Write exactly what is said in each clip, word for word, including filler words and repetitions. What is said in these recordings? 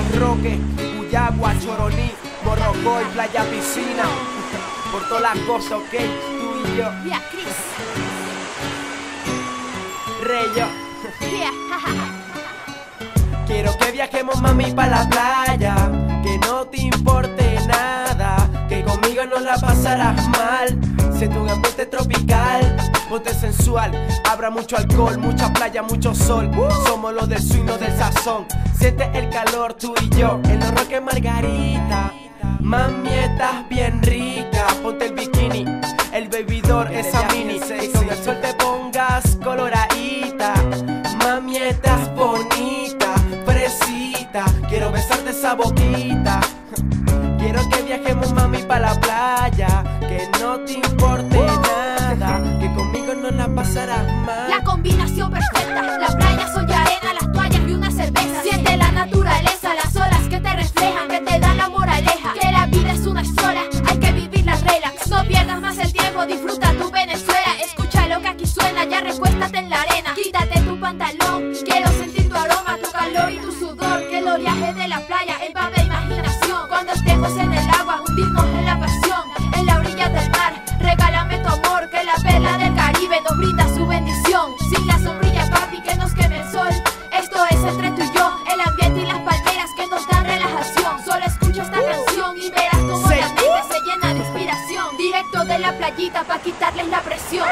Los Roques, Cuyagua, Choroní, Morrocoy, playa, piscina. Por todas las cosas, ok, tú y yo. Yeah, Chris. Reyo. Yeah. Quiero que viajemos, mami, pa' la playa, que no te importe nada, que conmigo no la pasarás mal. Siento un ambiente tropical, ponte sensual, habrá mucho alcohol, mucha playa, mucho sol. Somos los del swing, no del sazón. Siente el calor, tú y yo, en los Roques Margarita. Mami, estás bien rica, ponte el bikini, el bebidor, esa mini, y con el sol te pongas coloradita. Mami, estás bonita, fresita, quiero besarte esa boquita. Quiero que viajemos, mami, pa' la playa, que no te importe nada, que conmigo no la pasarás mal. La combinación perfecta, la playa, sol y arena, las toallas y una cerveza. Siente la naturaleza, las olas que te reflejan, que te dan la moraleja, que la vida es una sola, hay que vivirla relax. No pierdas más el tiempo, disfruta tu Venezuela. Escucha lo que aquí suena, ya recuéstate en la arena. Quítate tu pantalón, quiero sentir tu aroma, tu calor y tu sudor. Que el oleaje de la playa empape imaginación. Cuando estemos en el agua, hundirnos en la pasión. En la orilla del mar, regálame tu amor, que la perla del Caribe nos brinda su bendición. Sin la sombrilla, papi, que nos queme el sol. Esto es entre tú y yo, el ambiente y las palmeras que nos dan relajación. Solo escucha esta canción y verás cómo la mente se llena de inspiración. Directo de la playita pa' quitarles la presión.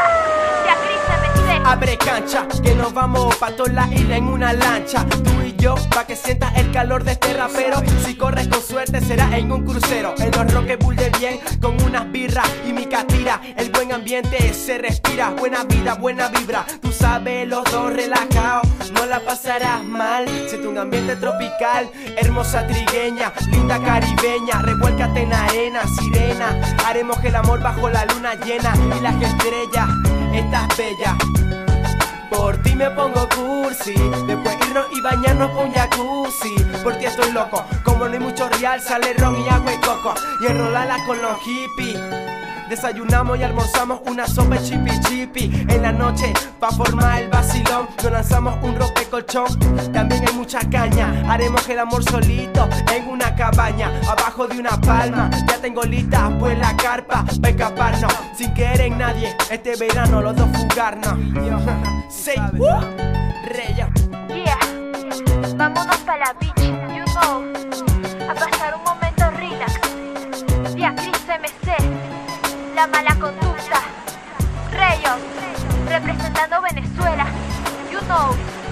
Abre cancha, que nos vamos pa' toda la isla en una lancha. Tú y yo, pa' que sientas el calor de este rapero. Si corres con suerte será en un crucero. En los Roques bulle bien, con unas birras y mi catira. El buen ambiente se respira, buena vida, buena vibra. Tú sabes, los dos relajados, no la pasarás mal. Siente un ambiente tropical, hermosa trigueña, linda caribeña. Revuélcate en arena, sirena. Haremos el amor bajo la luna llena y las estrellas. Estás bella, por ti me pongo cursi. Después irnos y bañarnos con jacuzzi. Por ti estoy loco, como no hay mucho real, sale ron y agua y coco. Y enrolarla con los hippies. Desayunamos y almorzamos una sopa chipi chipi. En la noche, pa' formar el vacilón, nos lanzamos un rompecolchón. También hay mucha caña, haremos el amor solito en una cabaña, abajo de una palma. Ya tengo lista pues la carpa pa' escaparnos, sin querer en nadie, este verano los dos fugarnos. Say, uh, Reyo. Yeah, vámonos pa' la beach, you know, a pasar un momento relax. Yeah, Chris M C, la mala conducta. Reyo, representando Venezuela, you know.